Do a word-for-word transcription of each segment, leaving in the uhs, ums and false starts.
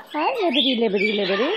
Hi, Liberty, Liberty, Liberty.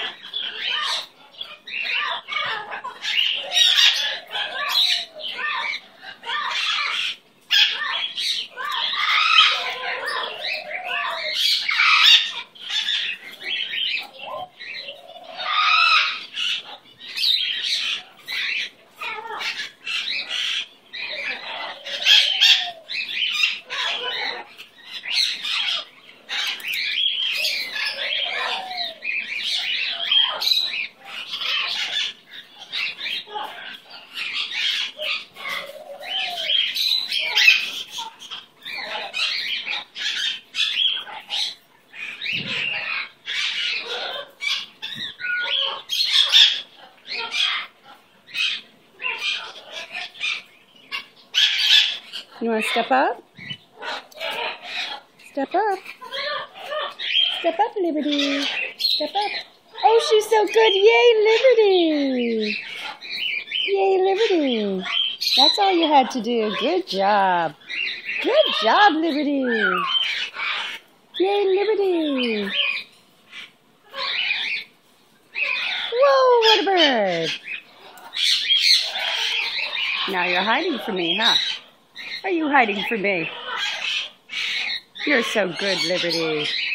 You want to step up? Step up. Step up, Liberty. Step up. Oh, she's so good. Yay, Liberty. Yay, Liberty. That's all you had to do. Good job. Good job, Liberty. Yay, Liberty. Whoa, what a bird. Now you're hiding from me, huh? Are you hiding from me? You're so good, Liberty.